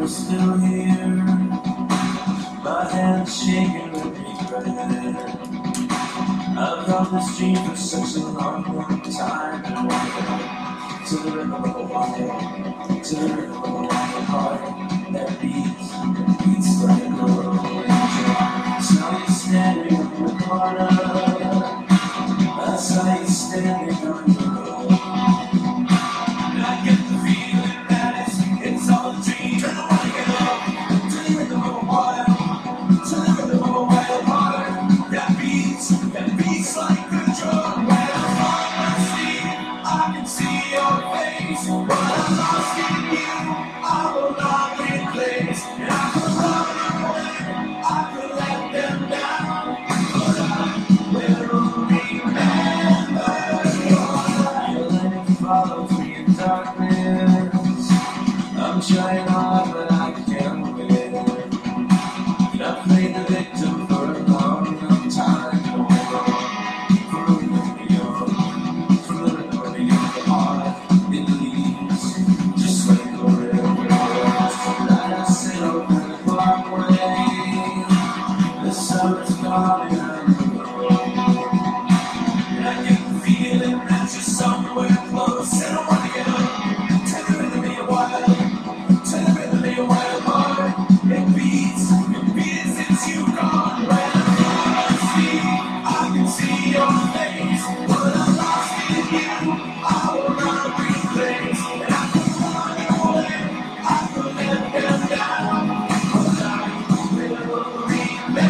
we're still here. My hands shaking with regret. I've held this dream for such a long, long time. And I to the rhythm of a wire, to the rhythm of a wire heart that beats like a rolling drum. So you're standing on the corner. I saw you standing on the road. And I get the feeling that it's all a dream. And I wanna get up to the rhythm of a wire, to the rhythm of a wild heart that beats like a drum. When I'm on my feet, I can see your face. But I'm lost in you, I will not replace. And I could run away, I could let them down, but I will remember your light follows me in darkness. I'm trying hard, but I can't win. And I played the victim for a long, long time. The summer's calling out the road. And I get the feeling that you're somewhere close. And I wanna get up to the rhythm of your wild, to the rhythm of your wild heart. It beats since you've gone. Right on my feet, I can see your face. But I'm lost in you, I will not replace. And I could run away, I could let them down, but I will remember.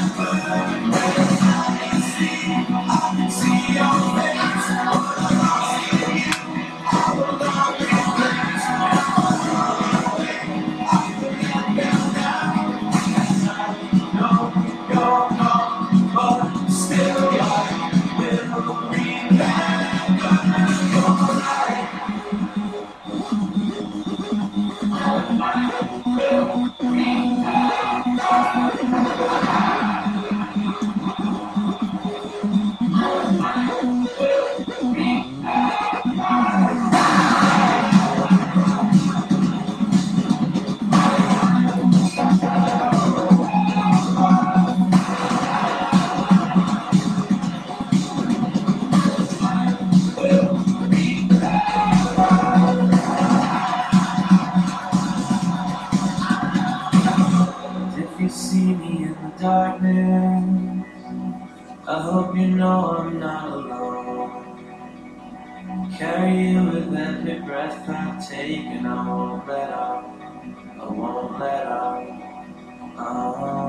If you see me in the darkness, I hope you know I'm not alone. Carry you with every breath I take, and I won't let up, I won't let up.